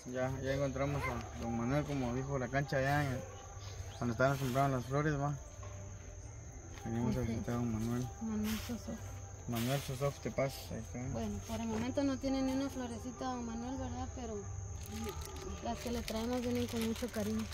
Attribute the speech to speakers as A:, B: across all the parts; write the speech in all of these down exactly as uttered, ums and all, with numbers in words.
A: ya, ya encontramos a don Manuel, como dijo la cancha allá en el, cuando estaban sembrando las flores, va. Venimos a visitar a don Manuel.
B: Manuel Sosof.
A: Manuel Sosof, te pasas, ahí está.
B: Bueno, por el momento no tiene ni una florecita don Manuel, ¿verdad? Pero las que le traemos vienen con mucho cariño.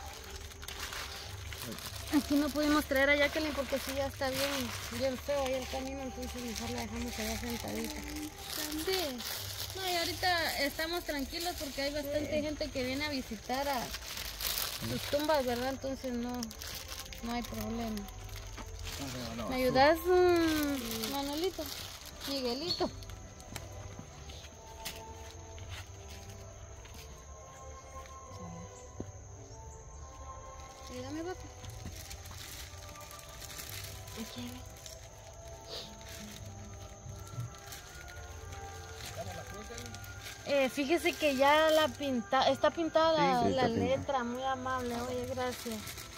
B: Aquí no pudimos traer a Jacqueline porque sí ya está bien, bien feo ahí el camino, entonces mejor la dejamos allá sentadita. Sí. No, y ahorita estamos tranquilos porque hay bastante sí. gente que viene a visitar a sus tumbas, ¿verdad? Entonces no, no hay problema. No, no, no. ¿Me ayudas, um, Manolito? Miguelito. Ayúdame, papi. Aquí. Eh, fíjese que ya la pinta, está pintada sí, sí, la está letra, pintada. Muy amable, oye, gracias.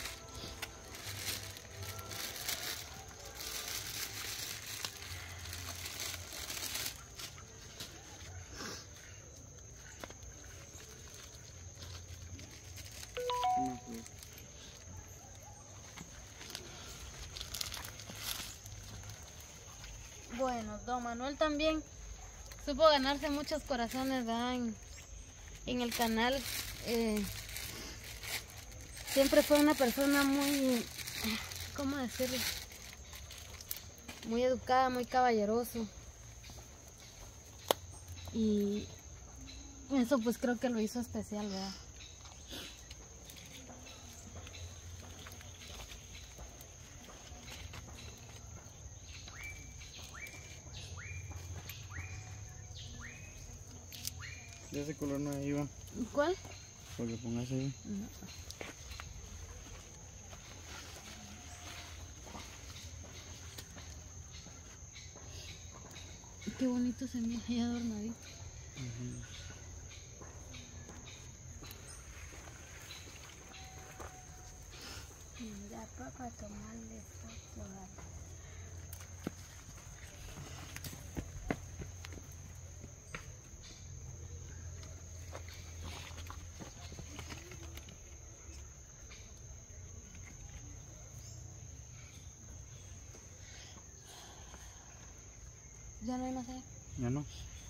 B: Bueno, don Manuel también supo ganarse muchos corazones, ¿verdad? En, en el canal. Eh, siempre fue una persona muy, ¿cómo decirlo? Muy educada, muy caballeroso. Y eso pues creo que lo hizo especial, ¿verdad?
A: ¿Y ese color no iba?
B: ¿Cuál?
A: Porque pongas ahí. No.
B: Qué bonito se mira ahí adornadito. Uh-huh. Mira, papá, tomarle foto. ¿Ya no hay más allá?
A: Ya no.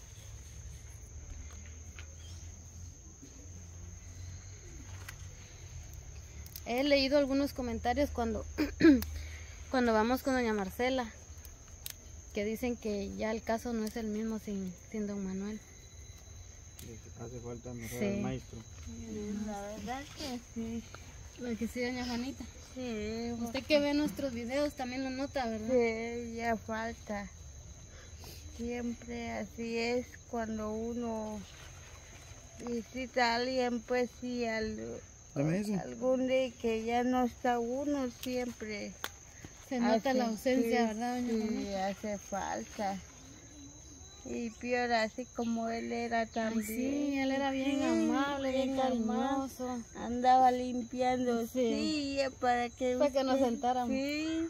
B: He leído algunos comentarios cuando, cuando vamos con doña Marcela, que dicen que ya el caso no es el mismo sin, sin don Manuel.
A: Hace falta mejorar
B: sí.
A: al maestro.
C: La verdad que sí.
B: Lo que sí, doña Juanita.
C: Sí.
B: Usted que ve nuestros videos también lo nota, ¿verdad?
C: Sí, ya falta. Siempre así es cuando uno visita a alguien, pues sí, al, algún día que ya no está uno, siempre
B: se nota hace, la ausencia,
C: sí,
B: ¿verdad, doña
C: sí,
B: Juanita?
C: hace falta. Y peor así como él era también.
B: Ay, sí, él era bien sí, amable, bien cariñoso.
C: Andaba limpiando
B: sí.
C: sí, para que
B: para que nos sentáramos.
C: Sí.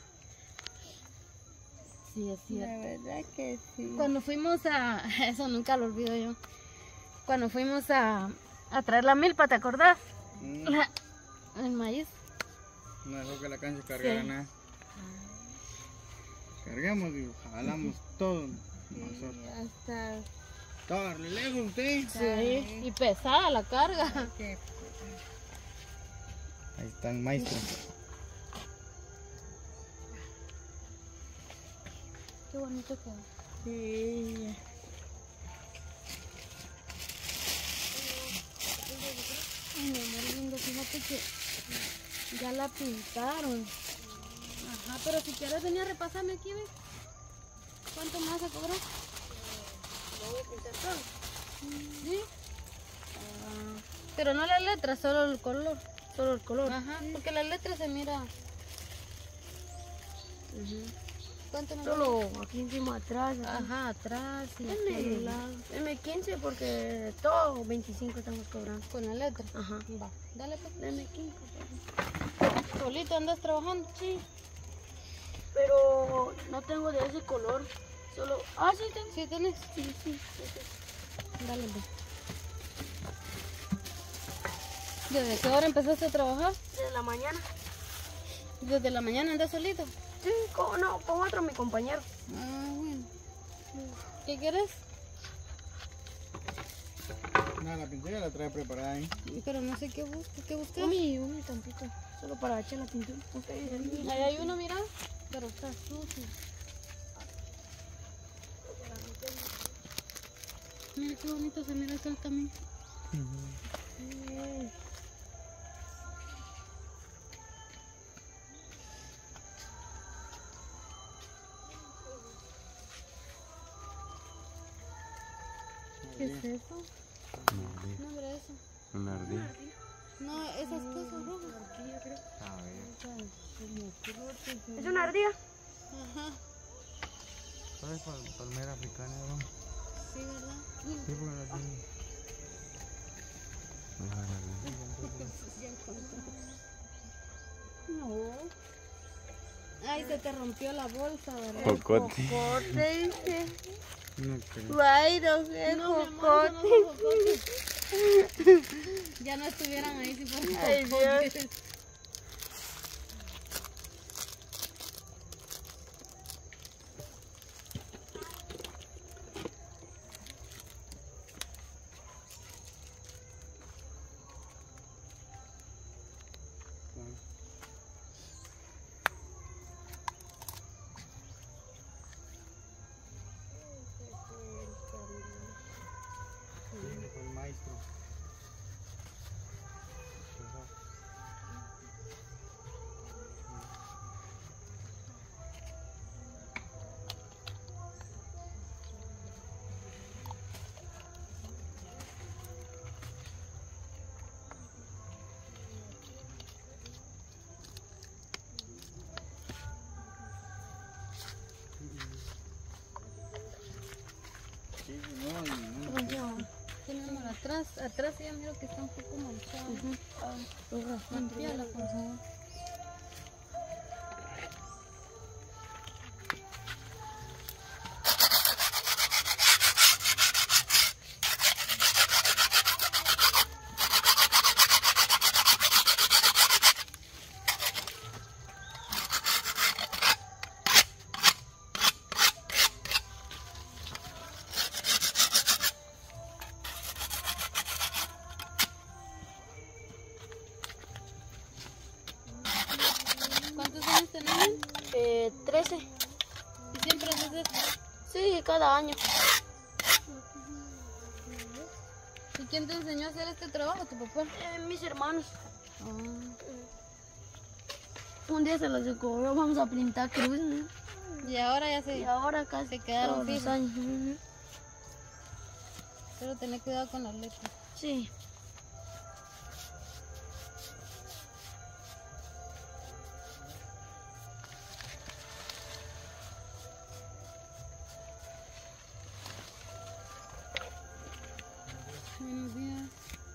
B: Sí, es cierto.
C: La verdad que sí.
B: Cuando fuimos a, eso nunca lo olvido yo, cuando fuimos a, a traer la milpa, ¿te acordás? Mm. La, el maíz.
A: No dejó que la cancha cargara sí. nada. Cargamos y jalamos todo.
C: Sí, hasta...
A: Estaba lejos usted.
B: Sí, y pesada la carga.
C: Sí.
A: Ahí está el maestro.
B: Qué bonito quedó.
C: Sí.
B: Ay, mi amor lindo, fíjate que ya la pintaron. Ajá, pero si quieres venir a repasarme aquí, ¿ves? ¿Cuánto más se cobró?
C: ¿Lo voy a pintar todo?
B: ¿Sí? Uh, pero no las letras, solo el color. Solo el color. Ajá, sí. Porque la letra se mira. Uh-huh. ¿Cuánto me
C: Solo aquí encima atrás. Aquí.
B: Ajá, atrás y
C: M,
B: aquí al lado.
C: M quince porque todo veinticinco estamos cobrando.
B: ¿Con la letra?
C: Ajá.
B: Va, dale pues.
C: M quince.
B: ¿Solito andas trabajando?
C: Sí. Pero no tengo de ese color. Solo... Ah, sí, tengo.
B: ¿Sí tenés?
C: Sí, sí. sí, sí.
B: Dale pues. ¿Desde qué hora empezaste a trabajar?
D: De la mañana.
B: ¿Desde la mañana andas solito?
D: Sí, con, no, con otro mi compañero.
B: Ah, bueno. ¿Qué quieres?
A: Nada, la pintura la trae preparada ahí.
B: Pero no sé qué buscas. ¿Qué buscas?
D: Umi, umi, tantito. Solo para echar la pintura.
B: Ahí hay uno, mira. Pero está sucio. Mira qué bonito se mira acá el camino.
D: Mm.
B: ¿Qué es eso? No, mira eso.
A: Una ardilla.
B: No, esas cosas rojas.
A: A ver.
D: ¿Es una ardilla?
B: Ajá.
A: ¿Sabes pal palmera africana, bro?
B: Sí, ¿verdad?
A: Sí, porque la tiene.
B: No. Ay, se te rompió la bolsa, ¿verdad?
A: Jocote.
C: Jocote, dice.
A: No creo.
C: Byron, es
B: No, mi amor,
C: jocote.
B: eso no son jocotes. Ya no estuvieran ahí si fueran
C: Ay,
B: jocotes.
C: Dios.
A: El maestro. Sí, no, no.
B: Sí, mi amor, atrás, atrás ya miro que está un poco manchado.
D: Uh-huh.
B: Limpiala, por favor. ¿Cuántos años tenés?
D: Eh, trece.
B: ¿Y siempre haces esto?
D: Sí, cada año.
B: ¿Y quién te enseñó a hacer este trabajo? ¿Tu papá?
D: Eh, mis hermanos.
B: Ah.
D: Un día se los descubrió, vamos a pintar cruz, ¿no?
B: Y ahora ya se...
D: Y ahora casi
B: Se quedaron
D: todos los
B: fijos.
D: años. Ujú.
B: Pero tener cuidado con las letras.
D: Sí.
B: Buenos días.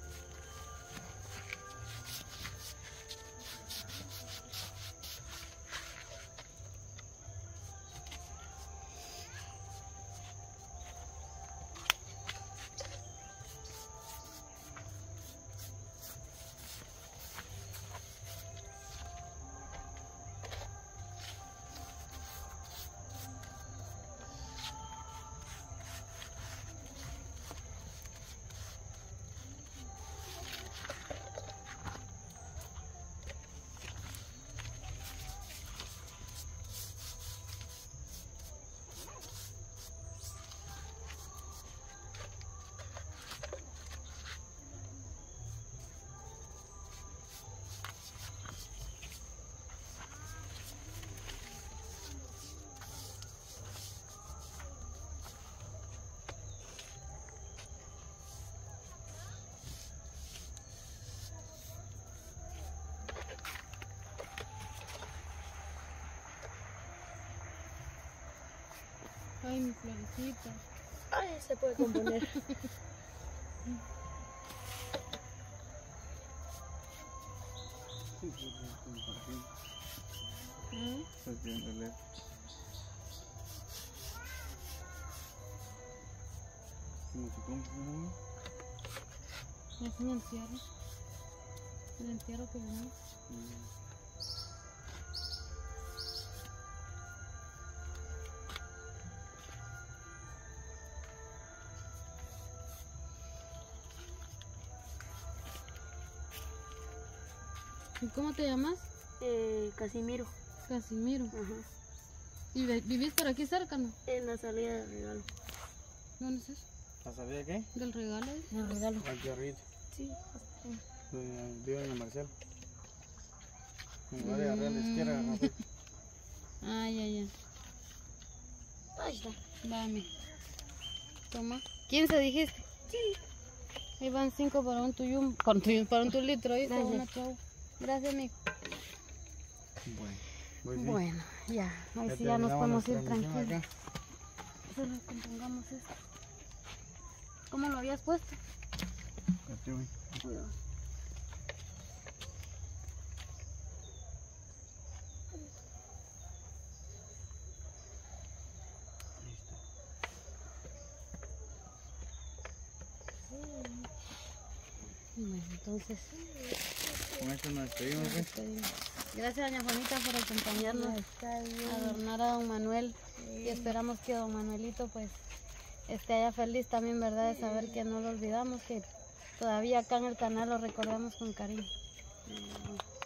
B: Ay, mi florecita.
D: Ay, se puede componer.
A: Sí, sí, sí, compartir.
B: ¿Mm?
A: Estás viendo leer. ¿Cómo se compra, no?
B: Ya se me encierra. El entierro que venía. ¿Y cómo te llamas?
D: Eh, Casimiro.
B: Casimiro.
D: Ajá.
B: ¿Y vi- vivís por aquí cerca, no?
D: En la salida del regalo.
B: ¿Dónde es eso?
A: ¿La salida de qué?
B: ¿Del regalo? ¿eh?
D: El regalo.
A: Aquí arriba.
D: Sí.
A: Donde vive en el Marcelo. En lugar de agarrar a la izquierda, agarrar a
B: Ah, ya, ya.
D: Ahí está.
B: Dame. Toma. ¿quince dijiste?
D: Sí.
B: Ahí van cinco para un tuyum, para un tuyum, para un tu litro, ¿viste?
D: Gracias.
B: Una chau. Gracias, amigo.
A: Bueno, pues sí.
B: Bueno, ya. Ahí
A: Ya
B: sí ya nos
A: terminamos
B: podemos ir
A: la transmisión
B: tranquilos.
A: acá.
B: Solo compongamos esto. ¿Cómo lo habías puesto?
A: Aquí voy.
B: Cuidado. Bueno, entonces,
A: Con esto nos despedimos, ¿eh?
B: despedimos. Gracias, doña Juanita, por acompañarnos
C: Está bien.
B: a adornar a don Manuel. Y esperamos que don Manuelito, pues, esté allá feliz también, ¿verdad? De saber que no lo olvidamos, que todavía acá en el canal lo recordamos con cariño.